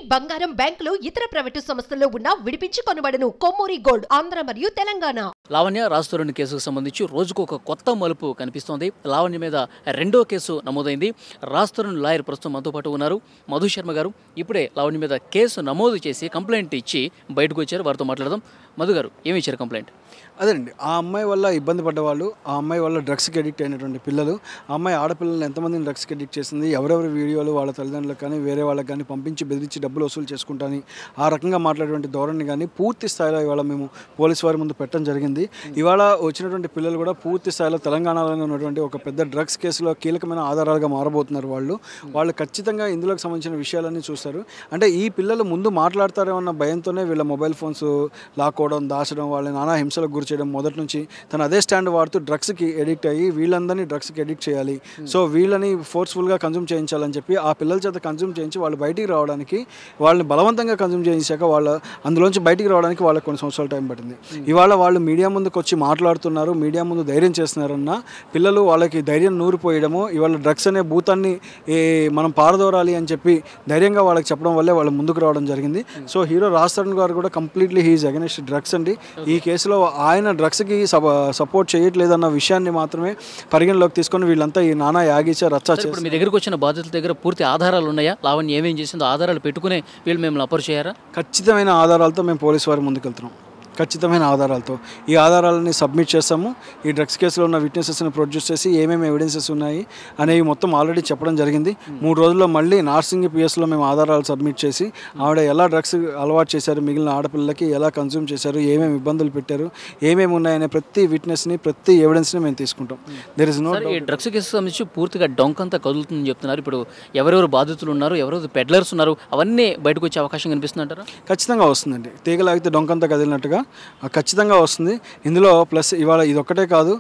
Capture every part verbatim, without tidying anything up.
బంగారం బ్యాంకులు ఇతర ప్రైవేటు సంస్థల్లో ఉన్న విడిపించి కొనబడను. కొమ్మూరి గోల్డ్ ఆంధ్ర మరియు తెలంగాణ. లావణ్య రాజ్ కేసుకు సంబంధించి రోజుకు ఒక కొత్త మలుపు కనిపిస్తోంది. లావణ్య మీద రెండో కేసు నమోదైంది. రాజ్ లాయర్ ప్రస్తుతం మనతో పాటు ఉన్నారు. మధు శర్మ గారు ఇప్పుడే లావణ్య మీద కేసు నమోదు చేసి కంప్లైంట్ ఇచ్చి బయటకు వచ్చారు. వారితో మాట్లాడదాం. మధు గారు, ఏమి ఇచ్చారు కంప్లైంట్? అదేండి, ఆ అమ్మాయి వల్ల ఇబ్బంది పడ్డవాళ్ళు, ఆ అమ్మాయి వల్ల డ్రగ్స్కి అడిక్ట్ అయినటువంటి పిల్లలు, ఆ అమ్మాయి ఆడపిల్లల్ని ఎంతమందిని డ్రగ్స్కి అడిక్ట్ చేసింది, ఎవరెవరి వీడియోలు వాళ్ళ తల్లిదండ్రులకు కానీ వేరే వాళ్ళకి కానీ పంపించి బెదిరించి డబ్బులు వసూలు చేసుకుంటాని ఆ రకంగా మాట్లాడేటువంటి ధోరణి కానీ పూర్తి స్థాయిలో ఇవాళ మేము పోలీసు వారి ముందు పెట్టడం జరిగింది. ఇవాళ వచ్చినటువంటి పిల్లలు కూడా పూర్తి స్థాయిలో తెలంగాణలో ఉన్నటువంటి ఒక పెద్ద డ్రగ్స్ కేసులో కీలకమైన ఆధారాలుగా మారబోతున్నారు. వాళ్ళు వాళ్ళు ఖచ్చితంగా ఇందులోకి సంబంధించిన విషయాలన్నీ చూస్తారు. అంటే ఈ పిల్లలు ముందు మాట్లాడతారేమన్న భయంతోనే వీళ్ళ మొబైల్ ఫోన్స్ లాక్కోవడం, దాచడం, వాళ్ళని నానా హింసలకు గురి చేయడం మొదటి నుంచి తను అదే స్టాండ్ వాడుతూ డ్రగ్స్కి ఎడిక్ట్ అయ్యి వీళ్ళందరినీ డ్రగ్స్కి ఎడిక్ట్ చేయాలి, సో వీళ్ళని ఫోర్స్ఫుల్గా కన్జ్యూమ్ చేయించాలని చెప్పి ఆ పిల్లల చేత కన్జ్యూమ్ చేయించి వాళ్ళు బయటికి రావడానికి, వాళ్ళని బలవంతంగా కన్జ్యూమ్ చేయించాక వాళ్ళ అందులోంచి బయటికి రావడానికి వాళ్ళకి కొన్ని సంవత్సరాల టైం పట్టింది. ఇవాళ వాళ్ళు మీడియా ముందుకు వచ్చి మాట్లాడుతున్నారు, మీడియా ముందు ధైర్యం చేస్తున్నారన్న పిల్లలు వాళ్ళకి ధైర్యం నూరిపోయడము, ఇవాళ డ్రగ్స్ అనే భూతాన్ని మనం పారదోరాలి అని చెప్పి ధైర్యంగా వాళ్ళకి చెప్పడం వల్లే వాళ్ళు ముందుకు రావడం జరిగింది. సో హీరో రాజ్ తరుణ్ గారు కూడా కంప్లీట్లీ హీఈస్ అగెనిస్ట్ డ్రగ్స్ అండి. ఈ కేసులో ఆయన డ్రగ్స్కి సపోర్ట్ చేయట్లేదన్న విషయాన్ని మాత్రమే పరిగణలోకి తీసుకొని వీళ్ళంతా ఈ నానా యాగిచా రచ్చా చేసి మీ దగ్గరకు వచ్చిన బాధితుల దగ్గర పూర్తి ఆధారాలు ఉన్నాయా? లావణ్య ఏమేం చేసిందో ఆధారాలు పెట్టుకునే వీళ్ళు మేము అపర్ చేయారా? ఖచ్చితమైన ఆధారాలతో మేము పోలీసు వారి ముందుకు వెళ్తున్నాం. ఖచ్చితమైన ఆధారాలతో ఈ ఆధారాలని సబ్మిట్ చేస్తాము. ఈ డ్రగ్స్ కేసులో ఉన్న విట్నెసెస్ని ప్రొడ్యూస్ చేసి ఏమేమి ఎవిడెన్సెస్ ఉన్నాయి అనేవి మొత్తం ఆల్రెడీ చెప్పడం జరిగింది. మూడు రోజుల్లో మళ్ళీ నార్సింగ్ పిఎస్లో మేము ఆధారాలు సబ్మిట్ చేసి ఆవిడ ఎలా డ్రగ్స్ అలవాటు చేశారు, మిగిలిన ఆడపిల్లలకి ఎలా కన్జ్యూమ్ చేశారు, ఏమేమి ఇబ్బందులు పెట్టారు, ఏమేమి ఉన్నాయనే ప్రతి విట్నెస్ని ప్రతి ఎవిడెన్స్ని మేము తీసుకుంటాం. దెర్ ఇస్ నో ఈ డ్రగ్స్ కేసు సంబంధించి పూర్తిగా డొంకంతా కదులుతుందని చెప్తున్నారు. ఇప్పుడు ఎవరెవరు బాధితులు ఉన్నారు, ఎవరెవరు పెడ్లర్స్ ఉన్నారు, అవన్నీ బయటకు వచ్చే అవకాశం కనిపిస్తుందంటారా? ఖచ్చితంగా వస్తుందండి. తీగలాగితే డొంకంతా కదిలినట్టుగా ఖచ్చితంగా వస్తుంది. ఇందులో ప్లస్ ఇవాళ ఇదొక్కటే కాదు,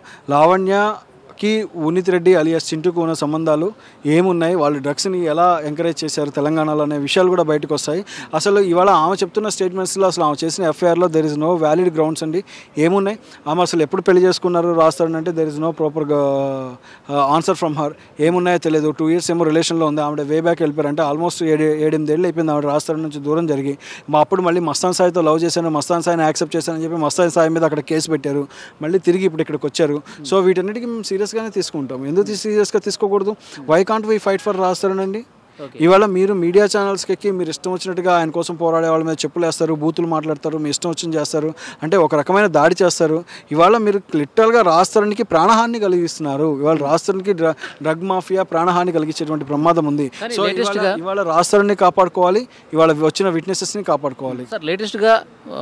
లావణ్యకి ఉన్నిత్ రెడ్డి అలియాస్ చింటూకు ఉన్న సంబంధాలు ఏమున్నాయి, వాళ్ళు డ్రగ్స్ని ఎలా ఎంకరేజ్ చేశారు తెలంగాణలో అనే విషయాలు కూడా బయటకు వస్తాయి. అసలు ఇవాళ ఆమె చెప్తున్న స్టేట్మెంట్స్లో అసలు ఆమె చేసిన ఎఫ్ఐఆర్లో there is no valid grounds అండి. ఏమున్నాయి, ఆమె అసలు ఎప్పుడు పెళ్లి చేసుకున్నారు రాస్తారంటే there is no proper answer from her. ఏమున్నాయో తెలియదు. టూ ఇయర్స్ ఏమో రిలేషన్లో ఉంది, ఆవిడ వే బ్యాక్ వెళ్ళిపోయారు. అంటే ఆల్మోస్ట్ ఏడు ఏడెనిమిదేళ్ళు అయిపోయింది ఆవిడ రాస్తారం నుంచి దూరం జరిగి. మా అప్పుడు మళ్ళీ మస్తాన్ సాయితో లవ్ చేశాను, మస్తాన్ సాయిని యాక్సెప్ట్ చేశానని చెప్పి మస్తాన్ సాయి మీద అక్కడ కేసు పెట్టారు. మళ్ళీ తిరిగి ఇప్పుడు ఇక్కడికి వచ్చారు. సో వీటన్నిటికీ మేము సీరియస్గానే తీసుకుంటాం. ఎందుకు సీరియస్గా తీసుకోకూడదు? Why can't we fight for రాస్తారనండి? ఇవాళ మీరు మీడియా ఛానల్స్కి ఎక్కి మీరు ఇష్టం వచ్చినట్టుగా ఆయన కోసం పోరాడే వాళ్ళ మీద చెప్పులు వేస్తారు, బూతులు మాట్లాడతారు, మీ ఇష్టం వచ్చింది చేస్తారు, అంటే ఒక రకమైన దాడి చేస్తారు. ఇవాళ మీరు లిటరల్గా రాస్తారానికి ప్రాణహాని కలిగిస్తున్నారు. ఇవాళ రాస్తారానికి డ్రగ్ మాఫియా ప్రాణహాని కలిగించేటువంటి ప్రమాదం ఉంది. సో ఇవాళ రాస్తారాన్ని కాపాడుకోవాలి, ఇవాళ వచ్చిన విట్నెసెస్ని కాపాడుకోవాలి. సార్, లేటెస్ట్గా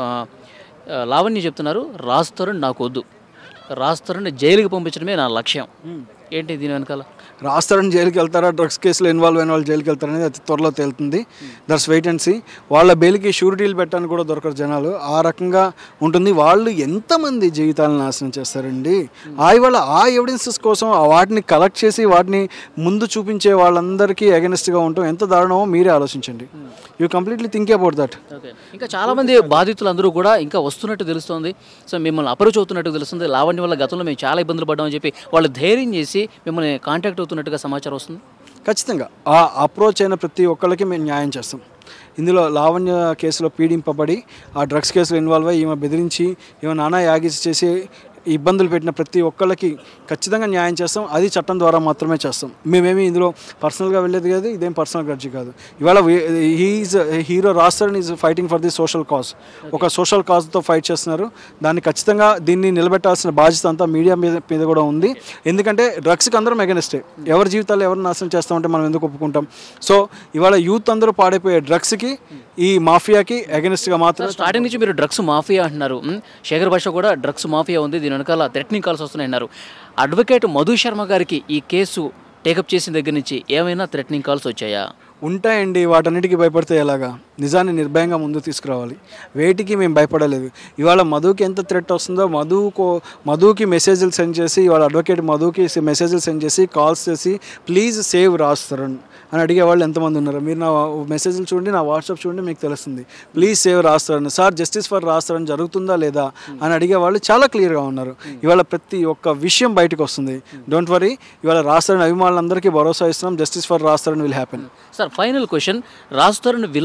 లావణ్య చెప్తున్నారు, రాజ్ తరుణ్ నాకు వద్దు, రాజ్ తరుణ్ జైలుకి పంపించడమే నా లక్ష్యం. ఏంటి దీని వెనకాల? రాజ్ తరుణ్ జైలుకి వెళ్తారా, డ్రగ్స్ కేసులో ఇన్వాల్వ్ అయిన వాళ్ళు జైలుకి వెళ్తారనేది అతి త్వరలో తేలుతుంది. That's wait and see. వాళ్ళ బెయిల్కి షూరిటీలు పెట్టడానికి కూడా దొరకరు జనాలు. ఆ రకంగా ఉంటుంది. వాళ్ళు ఎంతమంది జీవితాలను నాశనం చేస్తారండి. ఆ ఇవాళ ఆ ఎవిడెన్సెస్ కోసం వాటిని కలెక్ట్ చేసి వాటిని ముందు చూపించే వాళ్ళందరికీ అగెనిస్ట్గా ఉంటాం ఎంత దారుణమో మీరే ఆలోచించండి. You completely think about that. ఇంకా చాలామంది బాధితులు అందరూ కూడా ఇంకా వస్తున్నట్టు తెలుస్తుంది. సో మిమ్మల్ని అప్రోచ్ అవుతున్నట్టు తెలుస్తుంది. లావణ్య వల్ల గతంలో మేము చాలా ఇబ్బందులు పడ్డామని చెప్పి వాళ్ళు ధైర్యం చేసి మిమ్మల్ని కాంటాక్ట్ అవుతున్నట్టుగా సమాచారం వస్తుంది. ఖచ్చితంగా ఆ అప్రోచ్ అయిన ప్రతి ఒక్కళ్ళకి మేము న్యాయం చేస్తాం. ఇందులో లావణ్య కేసులో పీడింపబడి ఆ డ్రగ్స్ కేసులో ఇన్వాల్వ్ అయ్యి ఈమె బెదిరించి ఈమె నానా యాగిస్ చేసి ఇబ్బందులు పెట్టిన ప్రతి ఒక్కళ్ళకి ఖచ్చితంగా న్యాయం చేస్తాం. అది చట్టం ద్వారా మాత్రమే చేస్తాం. మేమేమి ఇందులో పర్సనల్గా వెళ్ళేది కాదు, ఇదేం పర్సనల్ గ్రడ్జి కాదు. ఇవాళ he is hero Raj Tarun is fighting for the social cause. ఒక సోషల్ కాజ్తో ఫైట్ చేస్తున్నారు. దాన్ని ఖచ్చితంగా దీన్ని నిలబెట్టాల్సిన బాధ్యత అంతా మీడియా మీద మీద కూడా ఉంది. ఎందుకంటే డ్రగ్స్కి అందరం ఎగనెస్టే. ఎవరి జీవితాలు ఎవరు నాశనం చేస్తామంటే మనం ఎందుకు ఒప్పుకుంటాం? సో ఇవాళ యూత్ అందరూ పాడైపోయే డ్రగ్స్కి, ఈ మాఫియాకి అగెనిస్ట్గా మాత్రం. స్టార్టింగ్ నుంచి మీరు డ్రగ్స్ మాఫియా అంటున్నారు. శేఖర్ భాష కూడా డ్రగ్స్ మాఫియా ఉంది, దీని వెనకాల థ్రెటనింగ్ కాల్స్ వస్తున్నాయన్నారు. అడ్వకేట్ మధు శర్మ గారికి ఈ కేసు టేకప్ చేసిన దగ్గర నుంచి ఏమైనా థ్రెటనింగ్ కాల్స్ వచ్చాయా? ఉంటాయండి. వాటన్నిటికీ భయపడితే ఎలాగా? నిజాన్ని నిర్భయంగా ముందు తీసుకురావాలి. వేటికి మేము భయపడలేదు. ఇవాళ మధుకి ఎంత థ్రెట్ వస్తుందో మధుకో మధుకి మెసేజ్లు సెండ్ చేసి, ఇవాళ అడ్వకేట్ మధుకి మెసేజ్లు సెండ్ చేసి కాల్స్ చేసి ప్లీజ్ సేవ్ రాజ్ తరుణ్ అని అడిగే వాళ్ళు ఎంతమంది ఉన్నారు? మీరు నా మెసేజ్లు చూడండి, నా వాట్సాప్ చూడండి, మీకు తెలుస్తుంది. Please save Raj Tarun, sir justice for Raj Tarun జరుగుతుందా లేదా అని అడిగే వాళ్ళు చాలా క్లియర్గా ఉన్నారు. ఇవాళ ప్రతి ఒక్క విషయం బయటకు వస్తుంది. Don't worry. ఇవాళ రాజ్ తరుణ్ అభిమానులందరికీ భరోసా ఇస్తున్నాం, justice for Raj Tarun will happen. Sir, final question, Raj Tarun విల్లాలోనే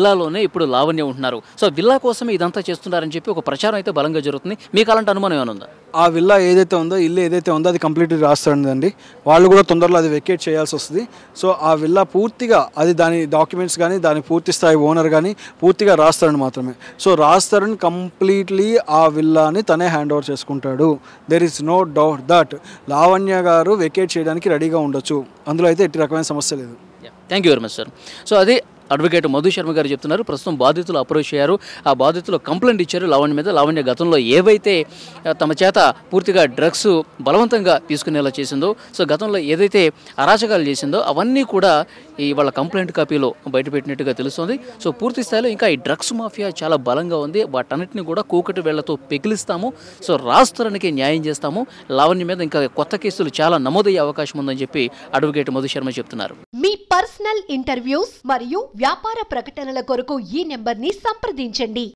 ఇప్పుడు లావణ్య ఉంటున్నారు. సో విల్లా కోసమే ఇదంతా చేస్తున్నారని చెప్పి ఒక ప్రచారం అయితే బలంగా జరుగుతుంది. మీకు అలాంటి అనుమానం ఏమైనా ఉందా? ఆ విల్లా ఏదైతే ఉందో, ఇల్లు ఏదైతే ఉందో అది కంప్లీట్లీ రాస్తాడండి. వాళ్ళు కూడా తొందరలో అది వెకేట్ చేయాల్సి వస్తుంది. సో ఆ విల్లా పూర్తిగా అది దాని డాక్యుమెంట్స్ కానీ దాని పూర్తి స్థాయి ఓనర్ కానీ పూర్తిగా రాస్తారని మాత్రమే. సో రాస్తారని కంప్లీట్లీ ఆ విల్లాని తనే హ్యాండ్ ఓవర్ చేసుకుంటాడు. There is no doubt that Lavanya garu vacate చేయడానికి రెడీగా ఉండొచ్చు. అందులో అయితే ఎట్టి రకమైన సమస్య లేదు. Thank you very much sir. So అది అడ్వకేట్ మధు శర్మ గారు చెప్తున్నారు. ప్రస్తుతం బాధితులు అప్రోచ్ అయ్యారు. ఆ బాధితులు కంప్లైంట్ ఇచ్చారు లావణ్య మీద. లావణ్య గతంలో ఏవైతే తమ చేత పూర్తిగా డ్రగ్స్ బలవంతంగా తీసుకునేలా చేసిందో, సో గతంలో ఏదైతే అరాచకాలు చేసిందో అవన్నీ కూడా ఈ వాళ్ళ కంప్లైంట్ కాపీలో బయటపెట్టినట్టుగా తెలుస్తుంది. సో పూర్తి స్థాయిలో ఇంకా ఈ డ్రగ్స్ మాఫియా చాలా బలంగా ఉంది. వాటన్నిటిని కూడా కూకటి వేళ్లతో పెకిలిస్తాము. సో రాస్తరానికి న్యాయం చేస్తాము. లావణ్య మీద ఇంకా కొత్త కేసులు చాలా నమోదయ్యే అవకాశం ఉందని చెప్పి అడ్వకేట్ మధు శర్మ చెప్తున్నారు. మీ పర్సనల్ ఇంటర్వ్యూస్ మరియు వ్యాపార ప్రకటనల కొరకు ఈ నెంబర్ని సంప్రదించండి.